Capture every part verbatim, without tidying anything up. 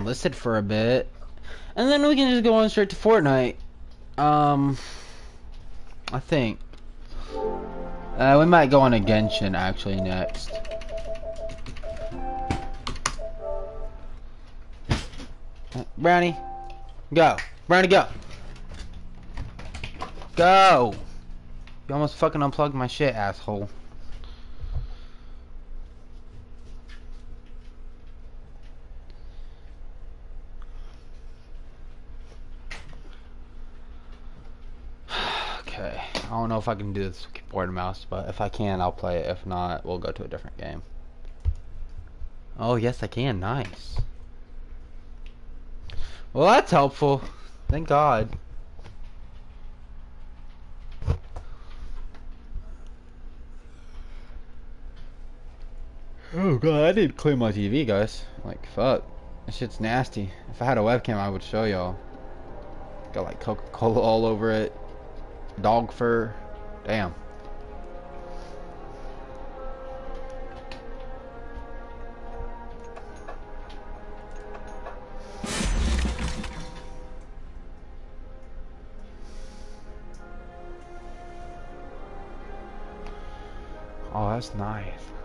enlisted for a bit, and then we can just go on straight to Fortnite. Um, I think. Uh, we might go on a Genshin actually next. Brownie, go. Brownie, go. Go. You almost fucking unplugged my shit, asshole. Okay, I don't know if I can do this with keyboard and mouse, but if I can, I'll play it. If not, we'll go to a different game. Oh, yes, I can. Nice. Well, that's helpful. Thank God. Oh God, I need to clean my T V, guys. Like, fuck. That shit's nasty. If I had a webcam, I would show y'all. Got like Coca-Cola all over it. Dog fur. Damn. Oh, that's nice.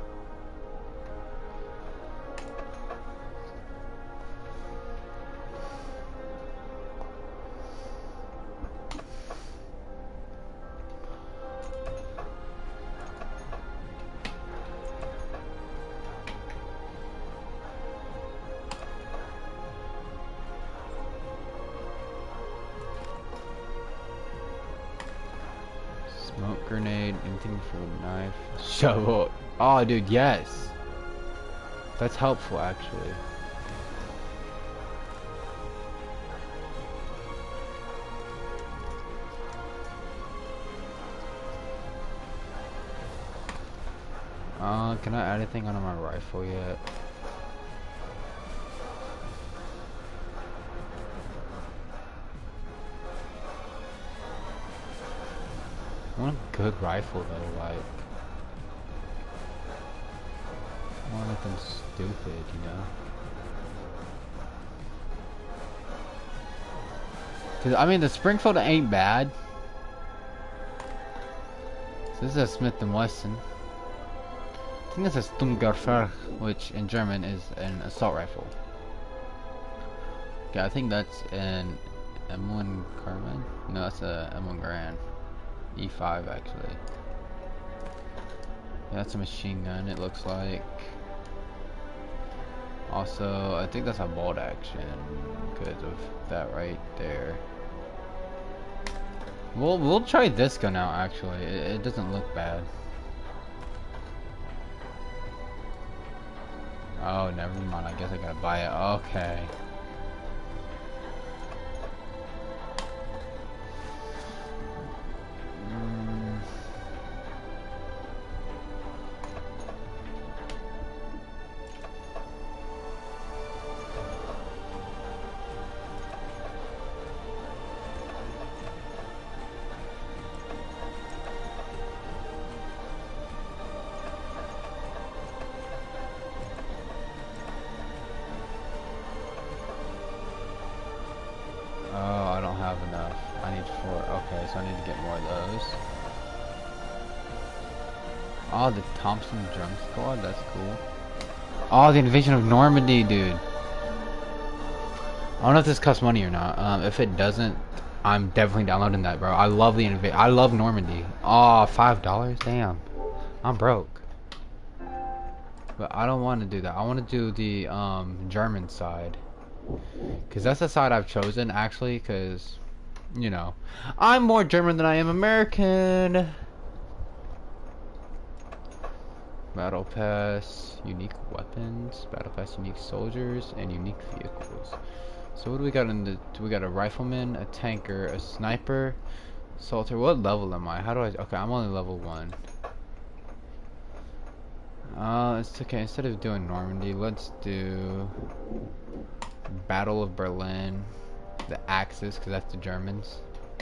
Smoke grenade, anything for a knife. Shovel. Oh, dude, yes. That's helpful, actually. Uh, can I add anything onto my rifle yet? I want a good rifle though, like. I want nothing stupid, you know? Cause, I mean, the Springfield ain't bad. So this is a Smith and Wesson. I think this is Sturmgewehr, which in German is an assault rifle. Okay, I think that's an M one Carbine. No, that's a M one Garand. E five actually. Yeah, that's a machine gun, it looks like. Also, I think that's a bolt action because of that right there. We'll we'll try this gun out actually. It, it doesn't look bad. Oh, never mind. I guess I gotta buy it. Okay. Mm. Oh, I don't have enough. I need four. Okay, so I need to get more of those. Oh, the Thompson Drum Squad. That's cool. Oh, the Invasion of Normandy, dude. I don't know if this costs money or not. Um, if it doesn't, I'm definitely downloading that, bro. I love the inva- I love Normandy. Oh, five dollars. Damn, I'm broke. But I don't want to do that. I want to do the um German side. Because that's the side I've chosen, actually, because, you know, I'm more German than I am American. Battle Pass, unique weapons, Battle Pass, unique soldiers, and unique vehicles. So what do we got in the, we got a rifleman, a tanker, a sniper, soldier. What level am I? How do I, okay, I'm only level one. Uh, it's okay, instead of doing Normandy, let's do Battle of Berlin, the Axis, because that's the Germans.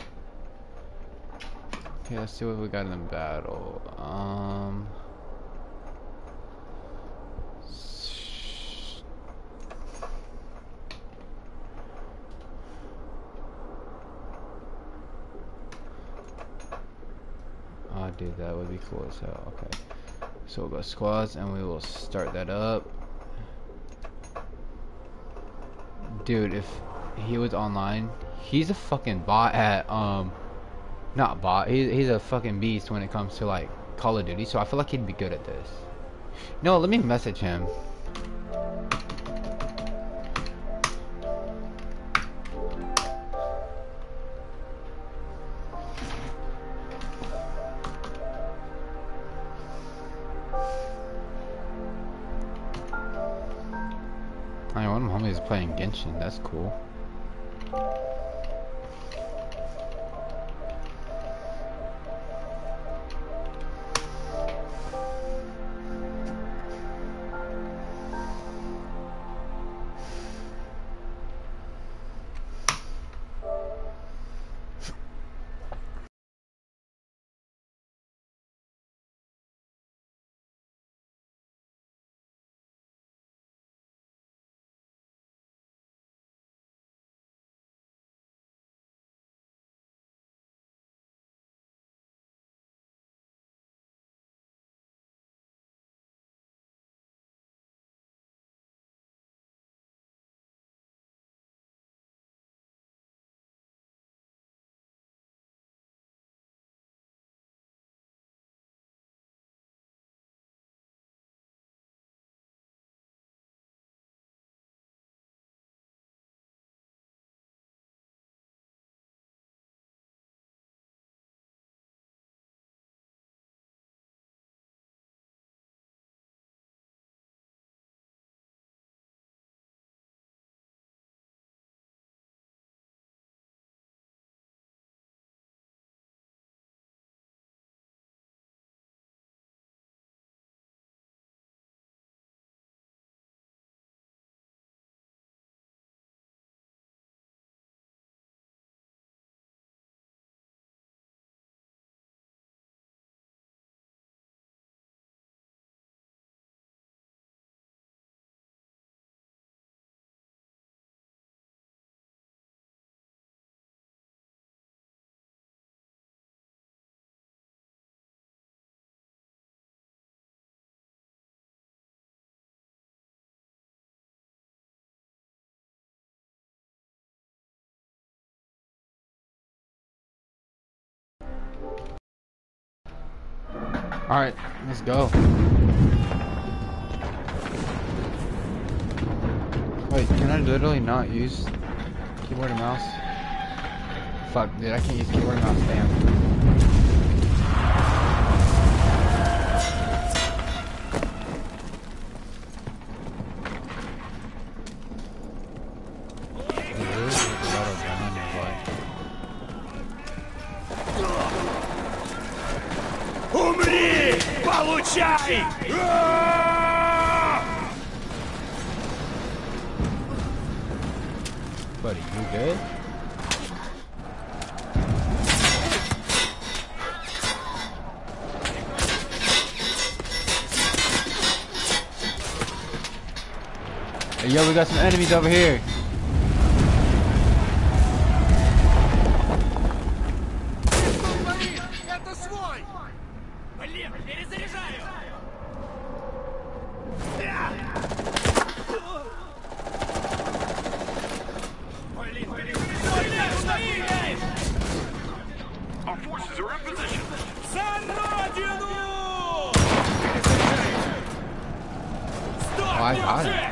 Okay, let's see what we got in the battle. Um, dude, that would be cool as hell. Okay. So we'll go squads and we will start that up. Dude, if he was online, he's a fucking bot at, um, not bot, he, he's a fucking beast when it comes to like Call of Duty, so I feel like he'd be good at this. No, let me message him. I mean, one of my homies is playing Genshin, that's cool. Alright, let's go. Wait, can I literally not use keyboard and mouse? Fuck, dude, I can't use keyboard and mouse, damn. Умри! Получай! Buddy, you good? Hey, yo, we got some enemies over here. Блин, перезаряжаю! Блин, перезаряжаю! Our forces are in position! За родину! Стоп! Oh, I got it.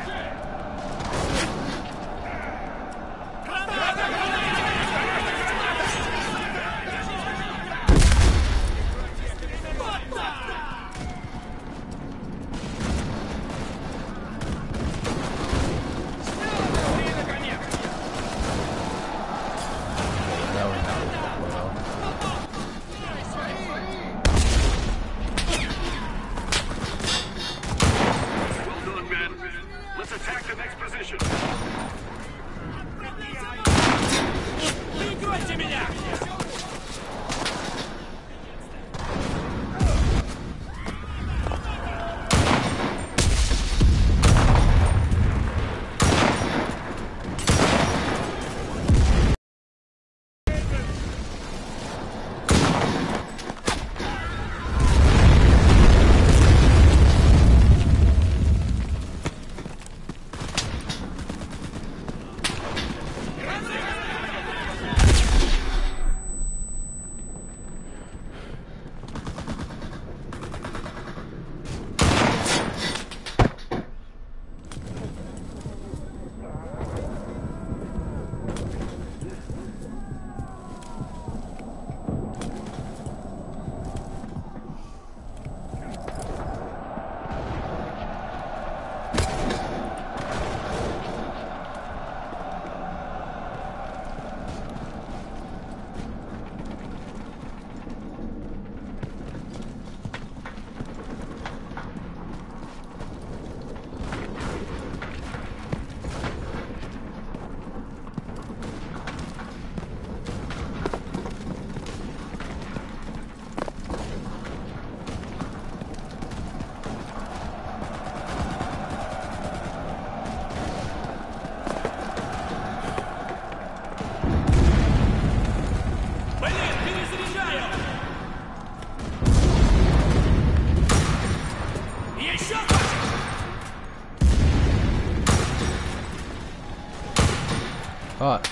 Fuck.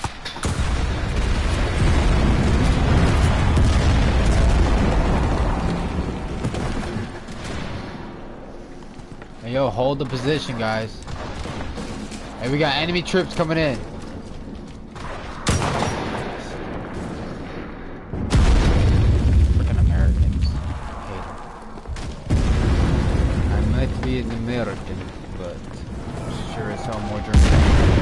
Hey, yo, hold the position, guys. Hey, we got enemy troops coming in. Freaking Americans. I hate them. I might be an American, but I'm sure as hell more German.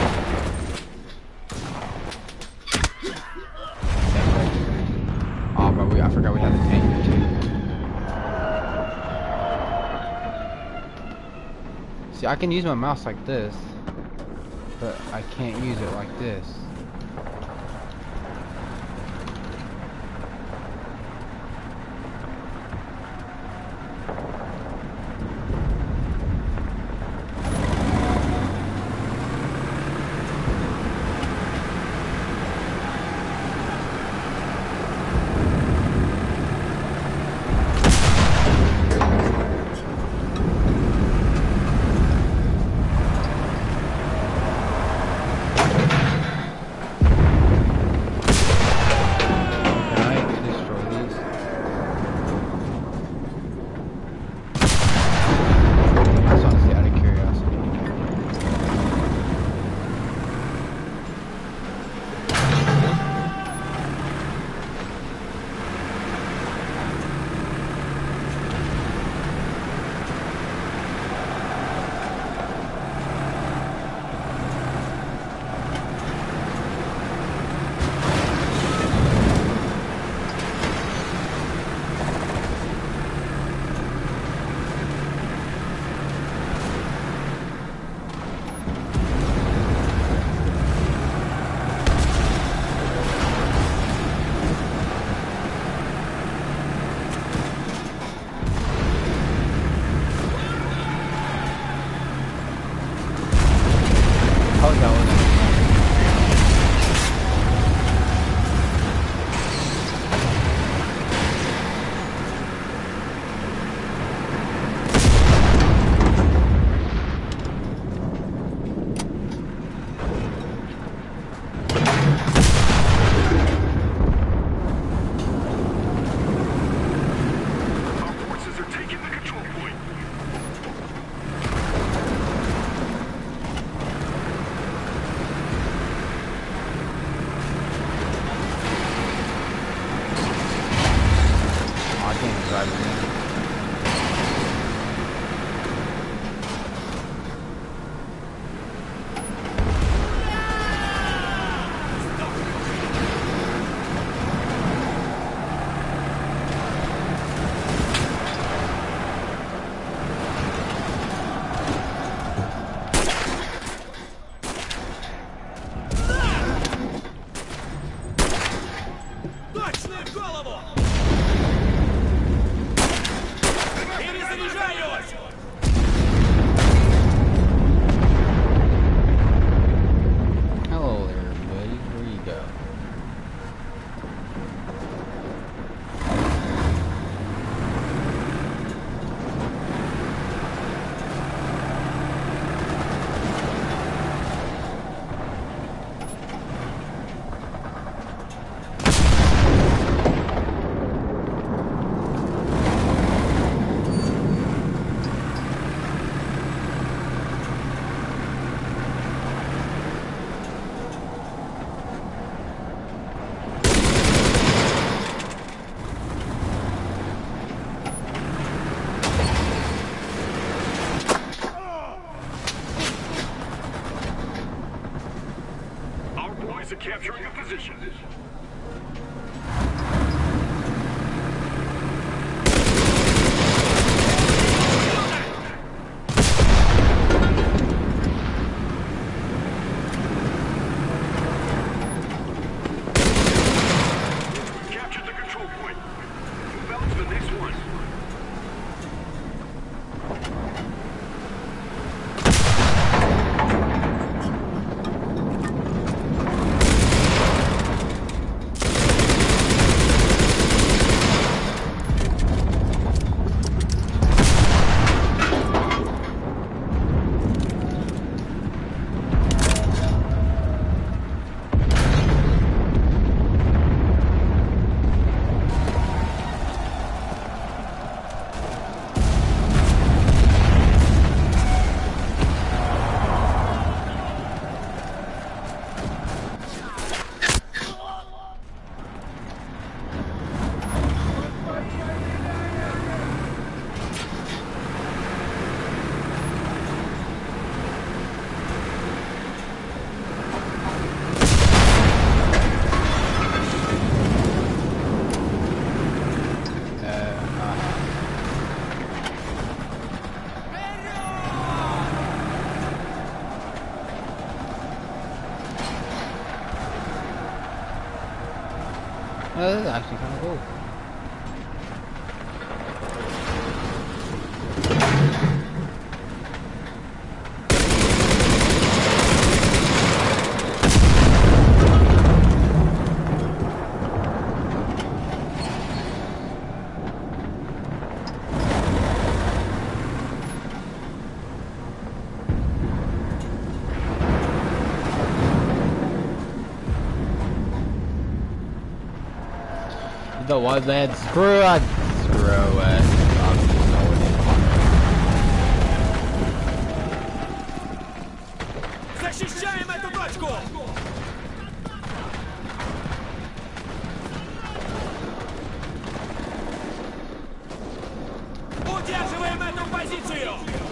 Oh, but we, I forgot we had a tank too. See, I can use my mouse like this, but I can't use it like this. Capturing a position. Captured the control point. Move out to the next one. Oh, this is actually kind of cool. The one that screw it, screw it. I'm just going in. Защищаем эту точку! Удерживаем эту позицию!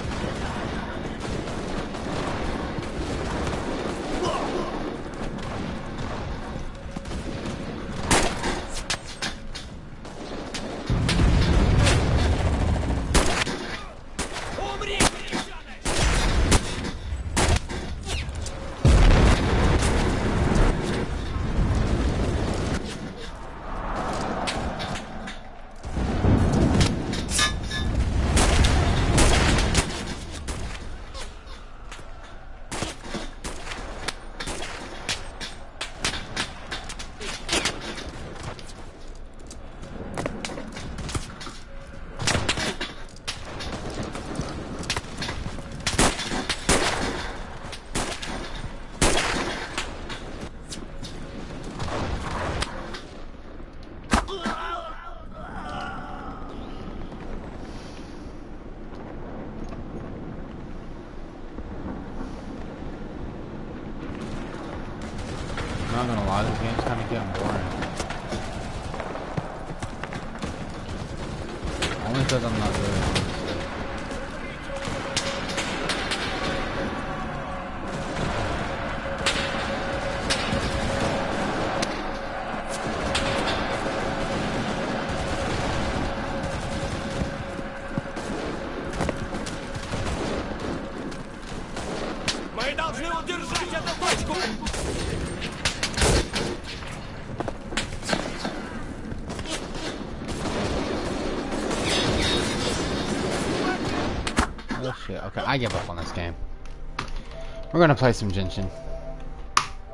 I'm not gonna lie, this game's kind of getting boring. Only because I'm not really on this shit. Мы должны удержать эту точку! Oh shit, okay, I give up on this game. We're gonna play some Genshin.